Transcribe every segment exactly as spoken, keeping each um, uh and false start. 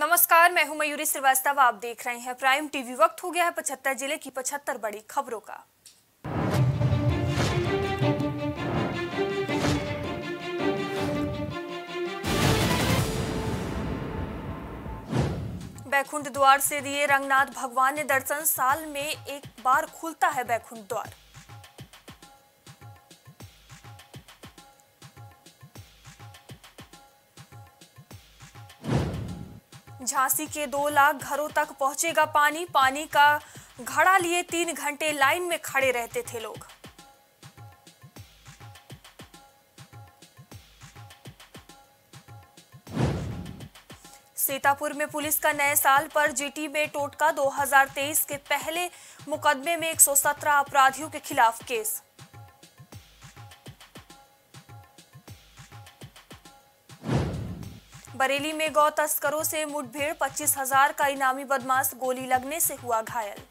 नमस्कार, मैं हूं मयूरी श्रीवास्तव। आप देख रहे हैं प्राइम टीवी। वक्त हो गया है पचहत्तर जिले की पचहत्तर बड़ी खबरों का। बैकुंठ द्वार से दिए रंगनाथ भगवान ने दर्शन। साल में एक बार खुलता है बैकुंठ द्वार। झांसी के दो लाख घरों तक पहुंचेगा पानी। पानी का घड़ा लिए तीन घंटे लाइन में खड़े रहते थे लोग। सीतापुर में पुलिस का नए साल पर जीटी में टोटका। दो हज़ार तेईस के पहले मुकदमे में एक सौ सत्रह अपराधियों के खिलाफ केस। बरेली में गौ तस्करों से मुठभेड़। पच्चीस हजार का इनामी बदमाश गोली लगने से हुआ घायल।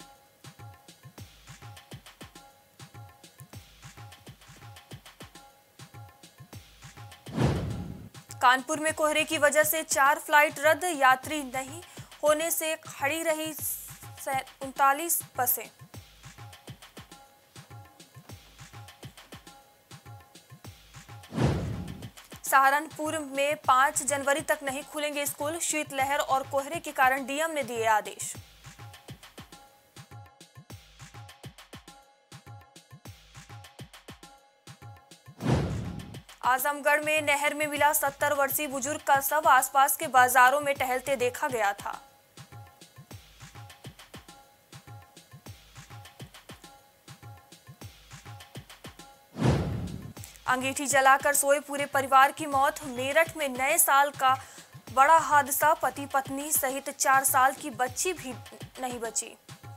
कानपुर में कोहरे की वजह से चार फ्लाइट रद्द। यात्री नहीं होने से खड़ी रही उनतालीस बसें। सहारनपुर में पाँच जनवरी तक नहीं खुलेंगे स्कूल। शीतलहर और कोहरे के कारण डीएम ने दिए आदेश। आजमगढ़ में नहर में मिला सत्तर वर्षीय बुजुर्ग का शव। आसपास के बाजारों में टहलते देखा गया था। अंगीठी जलाकर सोए पूरे परिवार की मौत। मेरठ में नए साल का बड़ा हादसा। पति पत्नी सहित चार साल की बच्ची भी नहीं बची।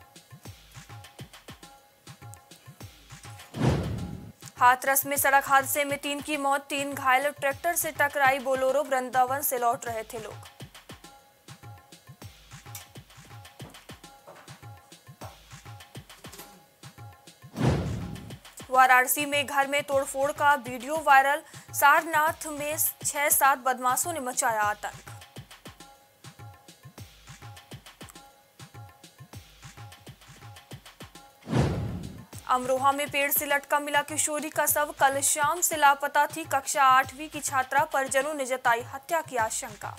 हाथरस में सड़क हादसे में तीन की मौत, तीन घायल। ट्रैक्टर से टकराई बोलेरो। वृंदावन से लौट रहे थे लोग। वाराणसी में घर में तोड़फोड़ का वीडियो वायरल। सारनाथ में छह सात बदमाशों ने मचाया आतंक। अमरोहा में पेड़ से लटका मिला किशोरी का शव। कल शाम से लापता थी कक्षा आठवीं की छात्रा। परिजनों ने जताई हत्या की आशंका।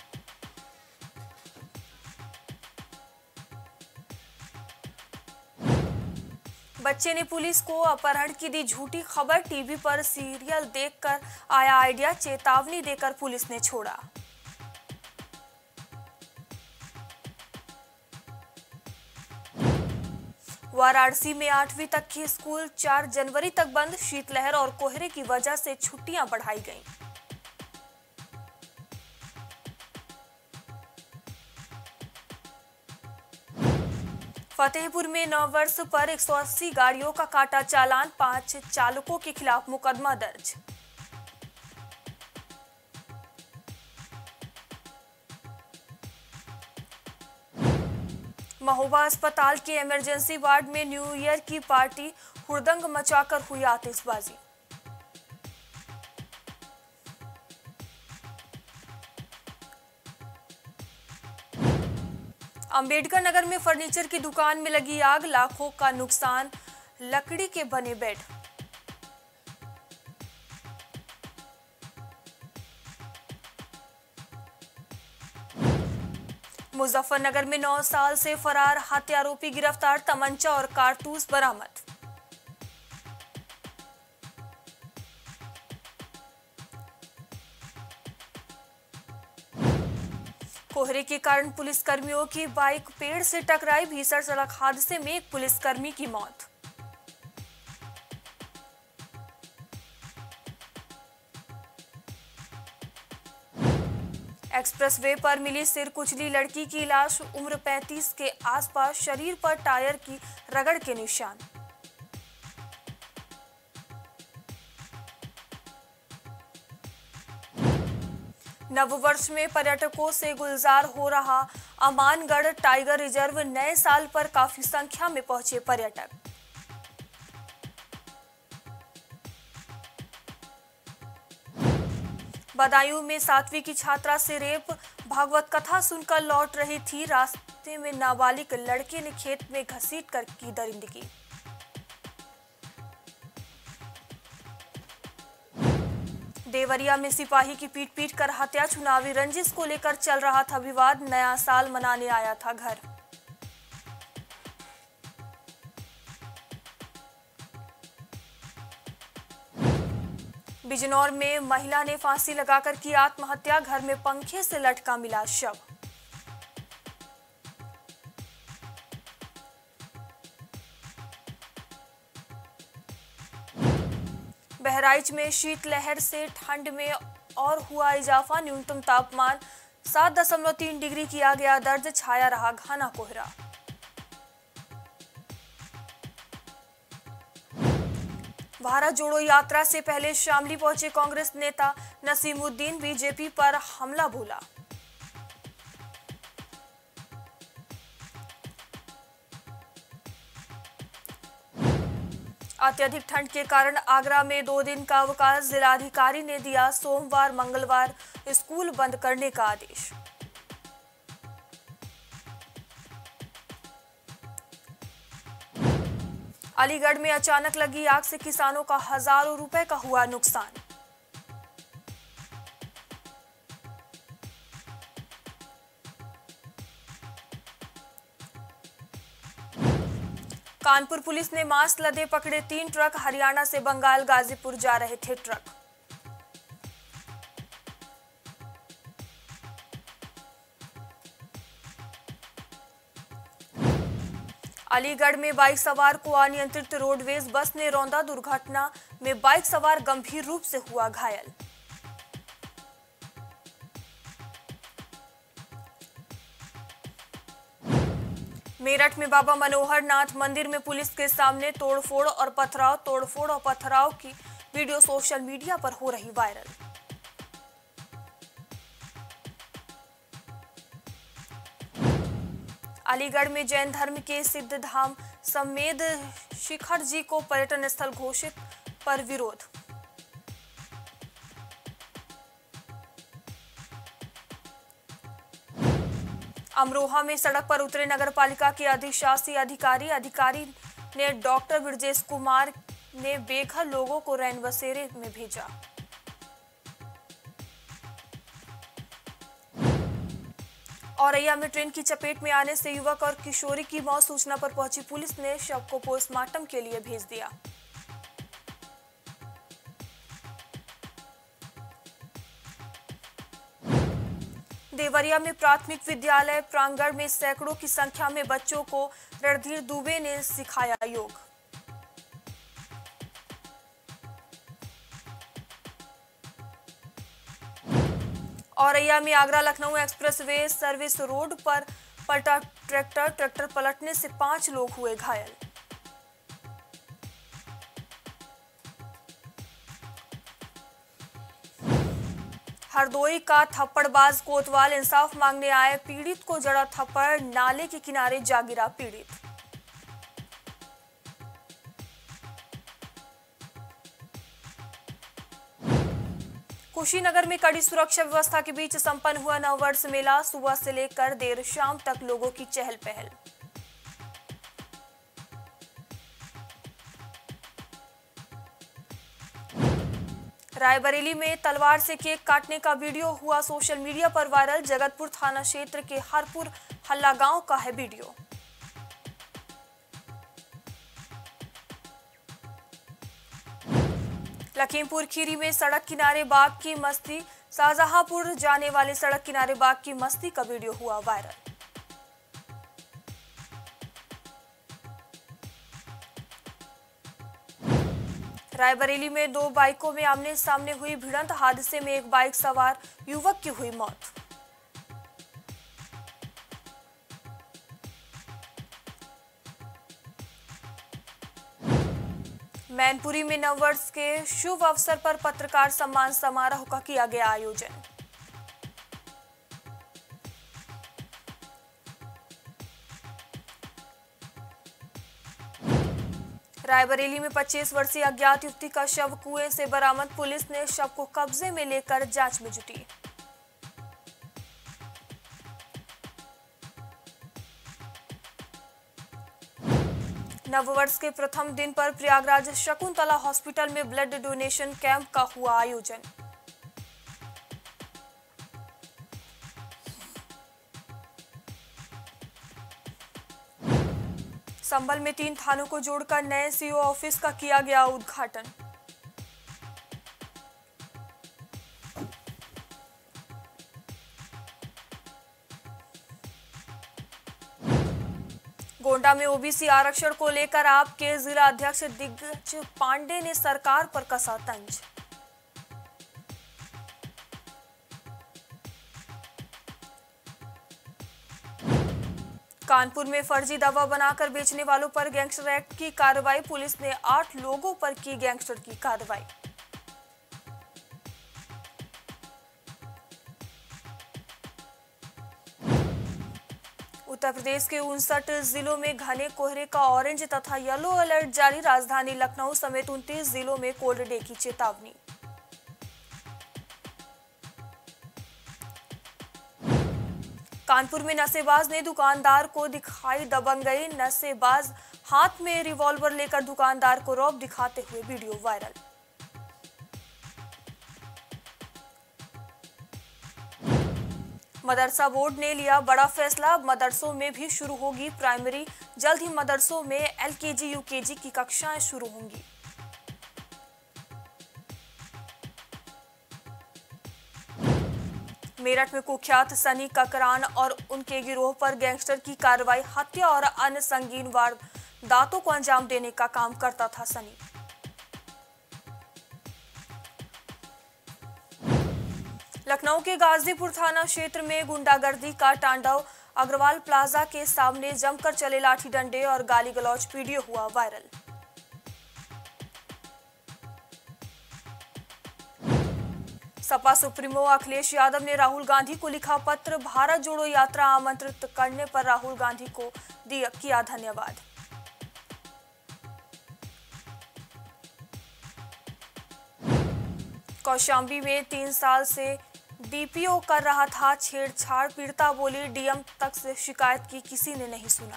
बच्चे ने पुलिस को अपहरण की दी झूठी खबर। टीवी पर सीरियल देखकर आया आइडिया। चेतावनी देकर पुलिस ने छोड़ा। वाराणसी में आठवीं तक के स्कूल चार जनवरी तक बंद। शीतलहर और कोहरे की वजह से छुट्टियां बढ़ाई गईं। फतेहपुर में नववर्ष पर एक सौ अस्सी गाड़ियों का काटा चालान। पांच चालकों के खिलाफ मुकदमा दर्ज। महोबा अस्पताल के इमरजेंसी वार्ड में न्यू ईयर की पार्टी। हुड़दंग मचाकर हुई आतिशबाजी। अंबेडकर नगर में फर्नीचर की दुकान में लगी आग। लाखों का नुकसान। लकड़ी के बने बेड। मुजफ्फरनगर में नौ साल से फरार हत्यारोपी गिरफ्तार। तमंचा और कारतूस बरामद। कोहरे के कारण पुलिसकर्मियों की बाइक पेड़ से टकराई। भीषण सड़क हादसे में एक पुलिसकर्मी की मौत। एक्सप्रेस वे पर मिली सिर कुचली लड़की की लाश। उम्र पैंतीस के आसपास। शरीर पर टायर की रगड़ के निशान। नववर्ष में पर्यटकों से गुलजार हो रहा अमानगढ़ टाइगर रिजर्व। नए साल पर काफी संख्या में पहुंचे पर्यटक। बदायूं में सातवीं की छात्रा से रेप, भागवत कथा सुनकर लौट रही थी, रास्ते में नाबालिग लड़के ने खेत में घसीट कर की दरिंदगी। देवरिया में सिपाही की पीट पीट कर हत्या, चुनावी रंजिश को लेकर चल रहा था विवाद, नया साल मनाने आया था घर। बिजनौर में महिला ने फांसी लगाकर की आत्महत्या, घर में पंखे से लटका मिला शव। बहराइच में शीतलहर से ठंड में और हुआ इजाफा, न्यूनतम तापमान सात दशमलव तीन डिग्री किया गया दर्ज, छाया रहा घना कोहरा। भारत जोड़ो यात्रा से पहले शामली पहुंचे कांग्रेस नेता नसीमुद्दीन, बीजेपी पर हमला बोला। अत्यधिक ठंड के कारण आगरा में दो दिन का अवकाश, जिलाधिकारी ने दिया सोमवार मंगलवार स्कूल बंद करने का आदेश। अलीगढ़ में अचानक लगी आग से किसानों का हजारों रुपए का हुआ नुकसान। कानपुर पुलिस ने मास्क लदे पकड़े तीन ट्रक, हरियाणा से बंगाल गाजीपुर जा रहे थे ट्रक। अलीगढ़ में बाइक सवार को अनियंत्रित रोडवेज बस ने रौंदा, दुर्घटना में बाइक सवार गंभीर रूप से हुआ घायल। मेरठ में बाबा मनोहर नाथ मंदिर में पुलिस के सामने तोड़फोड़ और पथराव, तोड़फोड़ और पथराव की वीडियो सोशल मीडिया पर हो रही वायरल। अलीगढ़ में जैन धर्म के सिद्धधाम समेत शिखर जी को पर्यटन स्थल घोषित पर विरोध। अमरोहा में सड़क पर उतरे नगरपालिका के अधिशासी अधिकारी अधिकारी ने डॉक्टर ब्रजेश कुमार ने बेघर लोगों को रैन बसेरे में भेजा। औरैया में ट्रेन की चपेट में आने से युवक और किशोरी की मौत, सूचना पर पहुंची पुलिस ने शव को पोस्टमार्टम के लिए भेज दिया। देवरिया में प्राथमिक विद्यालय प्रांगण में सैकड़ों की संख्या में बच्चों को रणधीर दुबे ने सिखाया योग। औरैया में Agra Lucknow expressway service road पर पलटा ट्रैक्टर, ट्रैक्टर पलटने से पांच लोग हुए घायल। हरदोई का थप्पड़बाज कोतवाल इंसाफ मांगने आए पीड़ित को जड़ा थप्पड़, नाले के किनारे जा गिरा पीड़ित। कुशीनगर में कड़ी सुरक्षा व्यवस्था के बीच संपन्न हुआ नववर्ष मेला, सुबह से लेकर देर शाम तक लोगों की चहल पहल। रायबरेली में तलवार से केक काटने का वीडियो हुआ सोशल मीडिया पर वायरल, जगतपुर थाना क्षेत्र के हरपुर हल्ला गांव का है वीडियो। लखीमपुर खीरी में सड़क किनारे बाग की मस्ती, शाहजहांपुर जाने वाली सड़क किनारे बाग की मस्ती का वीडियो हुआ वायरल। रायबरेली में दो बाइकों में आमने सामने हुई भिड़ंत, हादसे में एक बाइक सवार युवक की हुई मौत। मैनपुरी में नववर्ष के शुभ अवसर पर पत्रकार सम्मान समारोह का किया गया आयोजन। रायबरेली में पच्चीस वर्षीय अज्ञात युवती का शव कुएं से बरामद। पुलिस ने शव को कब्जे में लेकर जांच में जुटी। नववर्ष के प्रथम दिन पर प्रयागराज शकुंतला हॉस्पिटल में ब्लड डोनेशन कैंप का हुआ आयोजन। संभल में तीन थानों को जोड़कर नए सीओ ऑफिस का किया गया उद्घाटन। गोंडा में ओबीसी आरक्षण को लेकर आपके जिला अध्यक्ष दिग्गज पांडे ने सरकार पर कसा तंज। कानपुर में फर्जी दवा बनाकर बेचने वालों पर गैंगस्टर एक्ट की कार्रवाई। पुलिस ने आठ लोगों पर की गैंगस्टर की कार्रवाई। उत्तर प्रदेश के उनसठ जिलों में घने कोहरे का ऑरेंज तथा येलो अलर्ट जारी। राजधानी लखनऊ समेत उनतीस जिलों में कोल्ड डे की चेतावनी। कानपुर में नशेबाज ने दुकानदार को दिखाई दबंगई। नशेबाज हाथ में रिवॉल्वर लेकर दुकानदार को रौब दिखाते हुए वीडियो वायरल। मदरसा बोर्ड ने लिया बड़ा फैसला। मदरसों में भी शुरू होगी प्राइमरी। जल्द ही मदरसों में एलकेजी यूकेजी की कक्षाएं शुरू होंगी। मेरठ में कुख्यात सनी ककरान और उनके गिरोह पर गैंगस्टर की कार्रवाई। हत्या और अन्य संगीन वारदातों को अंजाम देने का काम करता था सनी। लखनऊ के गाजीपुर थाना क्षेत्र में गुंडागर्दी का तांडव। अग्रवाल प्लाजा के सामने जमकर चले लाठी डंडे और गाली गलौज। वीडियो हुआ वायरल। सपा सुप्रीमो अखिलेश यादव ने राहुल गांधी को लिखा पत्र। भारत जोड़ो यात्रा आमंत्रित करने पर राहुल गांधी को दिया किया धन्यवाद। कौशाम्बी में तीन साल से डीपीओ कर रहा था छेड़छाड़। पीड़िता बोली डीएम तक से शिकायत की, किसी ने नहीं सुना।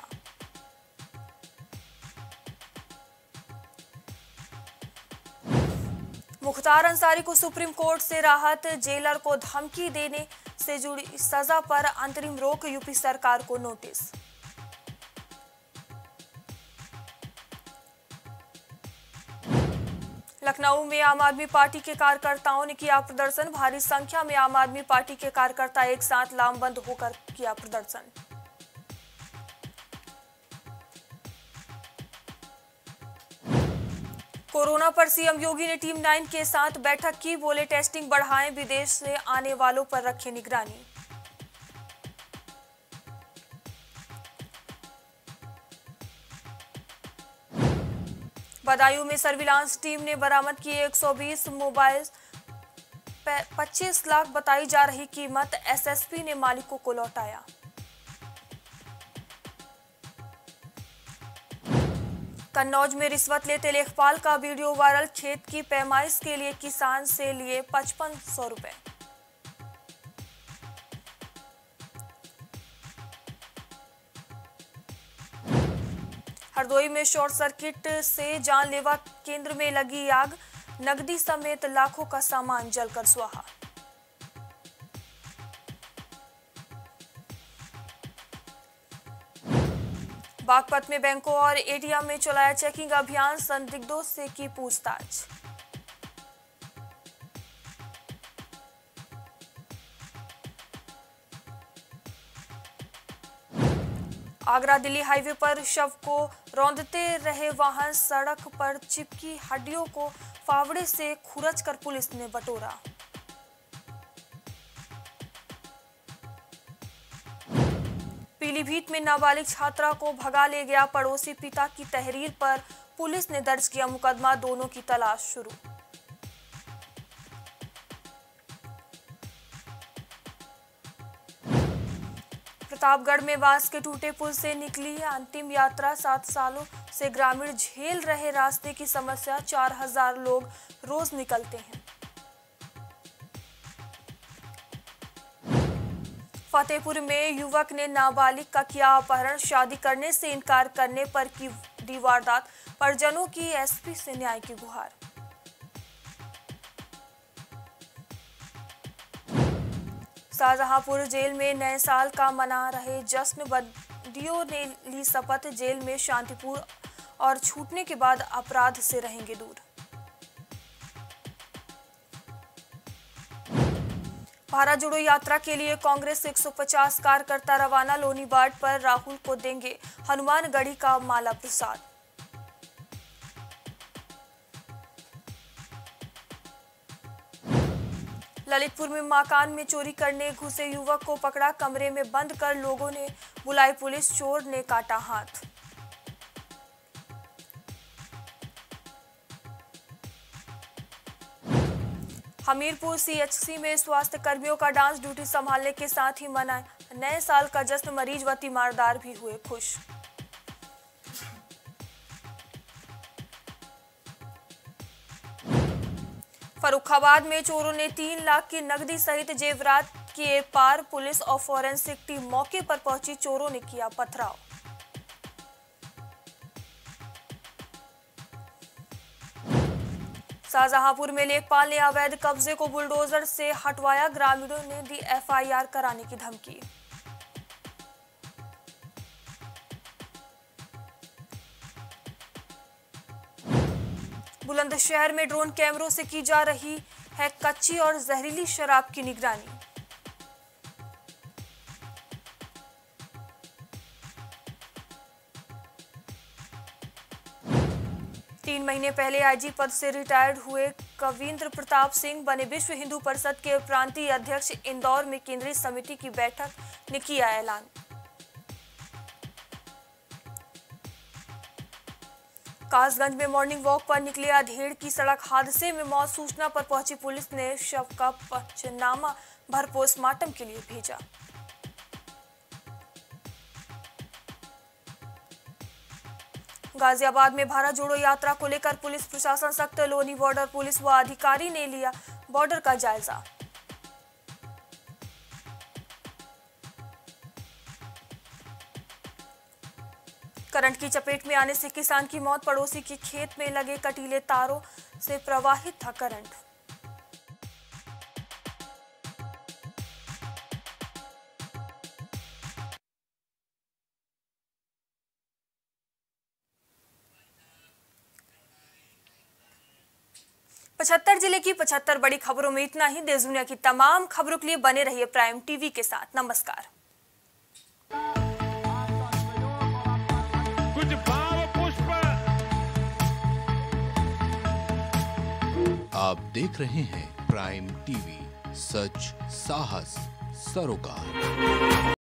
मुख्तार अंसारी को सुप्रीम कोर्ट से राहत। जेलर को धमकी देने से जुड़ी सजा पर अंतरिम रोक। यूपी सरकार को नोटिस। लखनऊ में आम आदमी पार्टी के कार्यकर्ताओं ने किया प्रदर्शन। भारी संख्या में आम आदमी पार्टी के कार्यकर्ता एक साथ लामबंद होकर किया प्रदर्शन। कोरोना पर सीएम योगी ने टीम नाइन के साथ बैठक की। बोले टेस्टिंग बढ़ाएं, विदेश से आने वालों पर रखें निगरानी। बदायूं में सर्विलांस टीम ने बरामद किए एक सौ बीस मोबाइल। पच्चीस लाख बताई जा रही कीमत। एसएसपी ने मालिकों को लौटाया। कन्नौज में रिश्वत लेते लेखपाल का वीडियो वायरल। खेत की पैमाइश के लिए किसान से लिए पचपन सौ रुपए। हरदोई में शॉर्ट सर्किट से जानलेवा केंद्र में लगी आग। नकदी समेत लाखों का सामान जलकर स्वाहा। बागपत में बैंकों और एटीएम में चलाया चेकिंग अभियान। संदिग्धों से की पूछताछ। आगरा दिल्ली हाईवे पर शव को रौंदते रहे वाहन। सड़क पर चिपकी हड्डियों को फावड़े से खुरचकर पुलिस ने बटोरा। पीलीभीत में नाबालिग छात्रा को भगा ले गया पड़ोसी। पिता की तहरीर पर पुलिस ने दर्ज किया मुकदमा। दोनों की तलाश शुरू। प्रतापगढ़ में बांस के टूटे पुल से निकली अंतिम यात्रा। सात सालों से ग्रामीण झेल रहे रास्ते की समस्या। चार हजार लोग रोज निकलते हैं। फतेहपुर में युवक ने नाबालिग का किया अपहरण। शादी करने से इनकार करने पर की दी वारदात। परिजनों की एसपी से न्याय की गुहार। शाहजहांपुर जेल में नए साल का मना रहे जश्न। बंदियों ने ली शपथ। जेल में शांतिपूर्ण और छूटने के बाद अपराध से रहेंगे दूर। भारत जोड़ो यात्रा के लिए कांग्रेस एक सौ पचास कार्यकर्ता रवाना। लोनी बार्ड पर राहुल को देंगे हनुमानगढ़ी का माला प्रसाद। ललितपुर में मकान में चोरी करने घुसे युवक को पकड़ा। कमरे में बंद कर लोगों ने बुलाई पुलिस। चोर ने काटा हाथ। हमीरपुर सीएचसी में स्वास्थ्य कर्मियों का डांस। ड्यूटी संभालने के साथ ही मनाए नए साल का जश्न। मरीज व तीमारदार भी हुए खुश। फर्रुखाबाद में चोरों ने तीन लाख की नकदी सहित जेवरात किए पार। पुलिस और फॉरेंसिक टीम मौके पर पहुंची। चोरों ने किया पथराव। शाहजहांपुर में लेखपाल ने अवैध कब्जे को बुलडोजर से हटवाया। ग्रामीणों ने दी एफआईआर कराने की धमकी। बुलंदशहर में ड्रोन कैमरों से की जा रही है कच्ची और जहरीली शराब की निगरानी। तीन महीने पहले आईजी पद से रिटायर्ड हुए कविंद्र प्रताप सिंह बने विश्व हिंदू परिषद के प्रांतीय अध्यक्ष। इंदौर में केंद्रीय समिति की बैठक ने किया ऐलान। कासगंज में मॉर्निंग वॉक पर निकले अधेड़ की सड़क हादसे में मौत। सूचना पर पहुंची पुलिस ने शव का पंचनामा भर पोस्टमार्टम के लिए भेजा। गाजियाबाद में भारत जोड़ो यात्रा को लेकर पुलिस प्रशासन सख्त। लोनी बॉर्डर पुलिस व अधिकारी ने लिया बॉर्डर का जायजा। करंट की चपेट में आने से किसान की मौत। पड़ोसी के खेत में लगे कटीले तारों से प्रवाहित था करंट। पचहत्तर जिले की पचहत्तर बड़ी खबरों में इतना ही। देश दुनिया की तमाम खबरों के लिए बने रहिए प्राइम टीवी के साथ। नमस्कार। कुछ भाव पुष्प। आप देख रहे हैं प्राइम टीवी, सच साहस सरोकार।